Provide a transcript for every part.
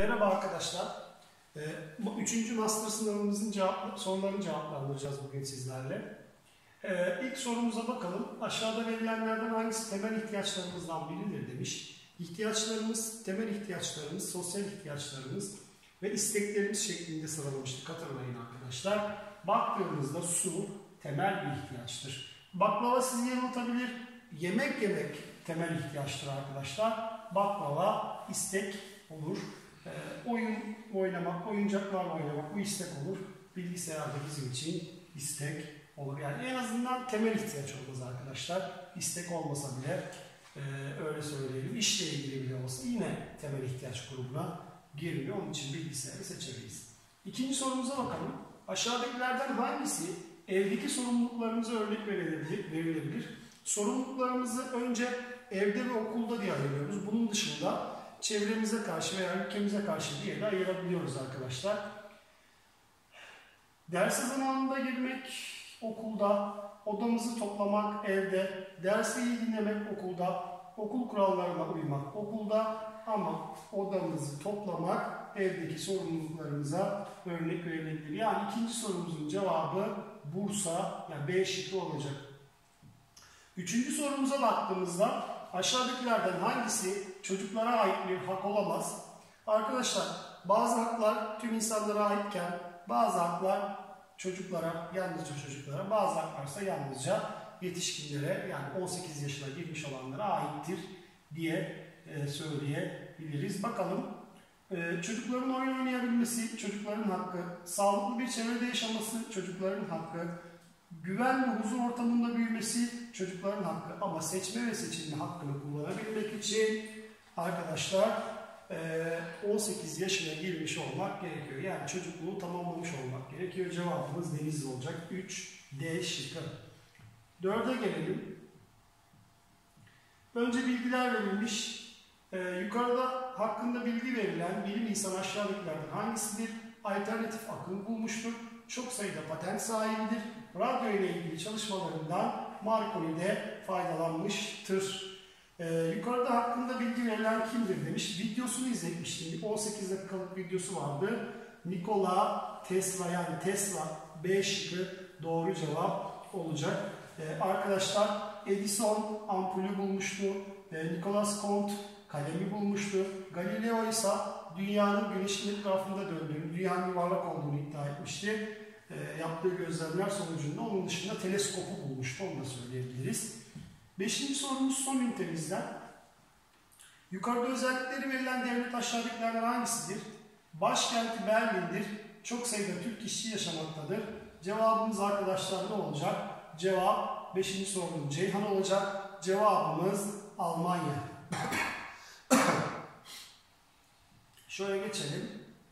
Merhaba arkadaşlar. Bu 3. master sınavımızın sorularını cevaplandıracağız bugün sizlerle. İlk sorumuza bakalım. Aşağıda verilenlerden hangisi temel ihtiyaçlarımızdan biridir demiş. İhtiyaçlarımız, temel ihtiyaçlarımız, sosyal ihtiyaçlarımız ve isteklerimiz şeklinde sıralamıştık. Hatırlayın arkadaşlar. Baktığımızda su temel bir ihtiyaçtır. Baklava sizi yanıltabilir. Yemek temel ihtiyaçtır arkadaşlar. Baklava istek olur. Oyun oynamak, oyuncaklarla oynamak bu istek olur. Bilgisayarda bizim için istek olur. Yani en azından temel ihtiyaç olmaz arkadaşlar. İstek olmasa bile öyle söyleyelim. İşle ilgili bile olsa yine temel ihtiyaç grubuna girmiyor. Onun için bilgisayarı seçemeyiz. İkinci sorumuza bakalım. Aşağıdakilerden hangisi evdeki sorumluluklarımıza örnek verilebilir? Sorumluluklarımızı önce evde ve okulda diye ayırıyoruz. Bunun dışında çevremize karşı veya ülkemize karşı diye de ayırabiliyoruz arkadaşlar. Derse zamanında girmek okulda, odamızı toplamak evde, dersi iyi dinlemek okulda, okul kurallarına uymak okulda ama odamızı toplamak evdeki sorumluluklarımıza örnek verilebilir. Yani ikinci sorumuzun cevabı Bursa, yani B şıkkı olacak. Üçüncü sorumuza baktığımızda aşağıdakilerden hangisi çocuklara ait bir hak olamaz? Arkadaşlar bazı haklar tüm insanlara aitken bazı haklar çocuklara, yalnızca çocuklara, bazı haklarsa yalnızca yetişkinlere yani 18 yaşına girmiş olanlara aittir diye söyleyebiliriz. Bakalım çocukların oyun oynayabilmesi çocukların hakkı, sağlıklı bir çevrede yaşaması çocukların hakkı, güven ve huzur ortamında büyümesi çocukların hakkı ama seçme ve seçilme hakkını kullanabilmek için arkadaşlar 18 yaşına girmiş olmak gerekiyor. Yani çocukluğu tamamlamış olmak gerekiyor. Cevabımız Denizli olacak. 3 D şıkkı. 4'e gelelim. Önce bilgiler verilmiş. Yukarıda hakkında bilgi verilen bilim insanı aşağıdakilerden hangisidir? Alternatif akım bulmuştur. Çok sayıda patent sahibidir. Radyo ile ilgili çalışmalarından Marconi'de faydalanmıştır. Yukarıda hakkında bilgi verilen kimdir demiş. Videosunu izletmiştim. 18 dakikalık videosu vardı. Nikola Tesla, yani Tesla B şıkkı doğru cevap olacak. Arkadaşlar Edison ampulü bulmuştu. Nicolas Comte kalemi bulmuştu. Galileo ise dünyanın güneşin etrafında döndüğünü, dünyanın yuvarlak olduğunu iddia etmişti. Yaptığı gözlemler sonucunda onun dışında teleskopu bulmuştu. Onu da söyleyebiliriz. 5. sorumuz son ünitemizden. Yukarıda özellikleri verilen devlet aşağıdakilerden hangisidir? Başkenti Berlin'dir. Çok sayıda Türk işçi yaşamaktadır. Cevabımız arkadaşlar ne olacak? Cevap 5. sorunun Ceyhan olacak. Cevabımız Almanya. Şöyle geçelim.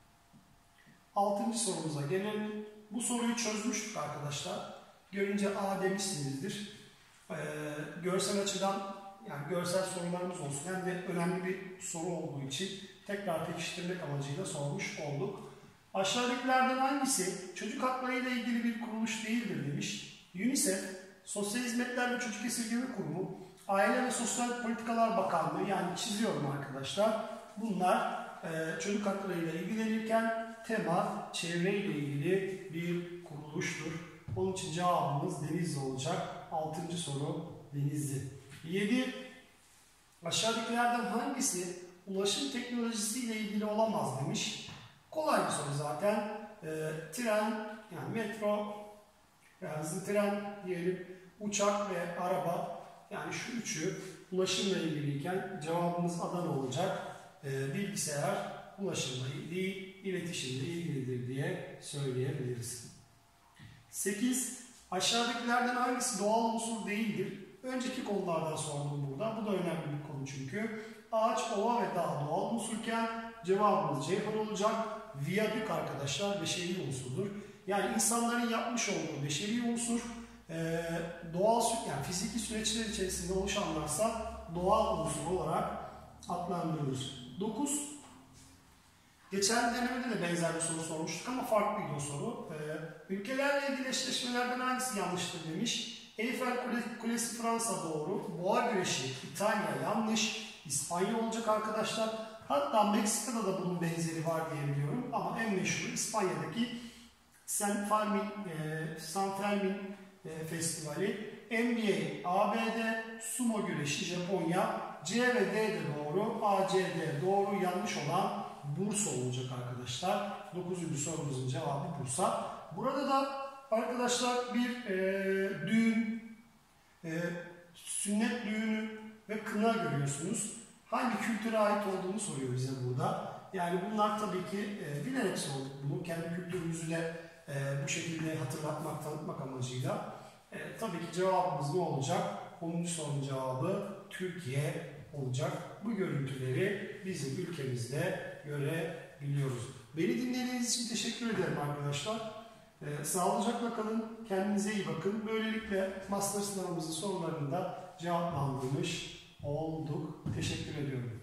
6. sorumuza gelelim. Bu soruyu çözmüştük arkadaşlar. Görünce A demişsinizdir. Görsel açıdan yani görsel sorularımız olsun. Hem de önemli bir soru olduğu için tekrar pekiştirmek amacıyla sormuş olduk. Aşağıdakilerden hangisi çocuk hakları ile ilgili bir kuruluş değildir demiş. UNICEF, Sosyal Hizmetler ve Çocuk Esirgeme Kurumu, Aile ve Sosyal Politikalar Bakanlığı, yani çiziyorum arkadaşlar. Bunlar çocuk hakları ile ilgilenirken tema çevre ile ilgili bir kuruluştur. Onun için cevabımız Denizli olacak. 6. soru Denizli. 7. Aşağıdakilerden hangisi ulaşım teknolojisi ile ilgili olamaz demiş. Kolay bir soru zaten. Tren, yani metro, yani hızlı tren diyelim, uçak ve araba, yani şu üçü ulaşımla ilgiliyken cevabımız Adana olacak. Bilgisayar ulaşımla değil, iletişimle ilgilidir diye söyleyebiliriz. 8. Aşağıdakilerden hangisi doğal unsur değildir? Önceki konulardan sordum burada. Bu da önemli bir konu çünkü. Ağaç, ova ve dağ doğal unsurken cevabımız Ceyhan olacak. Viyadük arkadaşlar beşeri unsurdur. Yani insanların yapmış olduğu beşeri unsur doğal, yani fiziki süreçler içerisinde oluşanlarsa doğal unsur olarak adlandırılır. 9. Geçen denemede de benzer bir soru sormuştuk ama farklıydı o soru. Ülkelerle ilgili eşleşmelerden hangisi yanlıştır demiş. Eyfel Kulesi Fransa doğru. Boğa güreşi İtalya yanlış. İspanya olacak arkadaşlar. Hatta Meksika'da da bunun benzeri benzeri var diye biliyorum ama en meşhuru İspanya'daki San Fermin Festivali. NBA, ABD, sumo güreşi Japonya, C ve D'de doğru, A, C, D doğru, yanlış olan Bursa olacak arkadaşlar. 9. sorumuzun cevabı Bursa. Burada da arkadaşlar bir düğün, sünnet düğünü ve kına görüyorsunuz. Hangi kültüre ait olduğunu soruyor bize burada. Yani bunlar tabii ki bilerek sorduk bunu. Kendi kültürümüzü de bu şekilde hatırlatmak, tanıtmak amacıyla. Tabii ki cevabımız ne olacak? 10. sorunun cevabı Türkiye olacak. Bu görüntüleri bizim ülkemizde görebiliyoruz. Beni dinlediğiniz için teşekkür ederim arkadaşlar. Sağlıcakla kalın, kendinize iyi bakın. Böylelikle master sınavımızın sorularını da cevaplandırmış olduk. Teşekkür ediyorum.